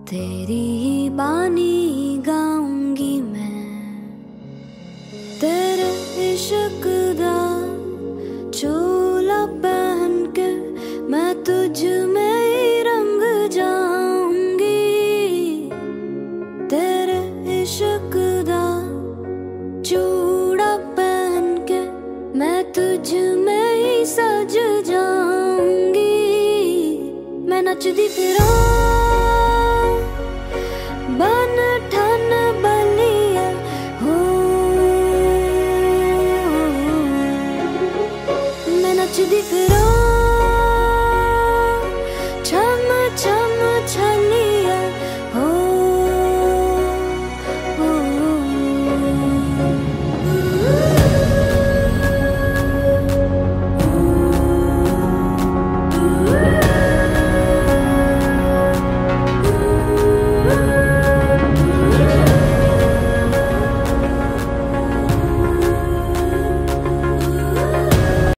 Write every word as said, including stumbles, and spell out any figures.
तेरी ही बानी गाऊंगी मैं, तेरे इश्क दा चोला पहन के मैं तुझ में ही रंग जाऊंगी। तेरे इश्क दा चूड़ा पहन के मैं तुझ में ही सज जाऊंगी। मैं नचदी फिरां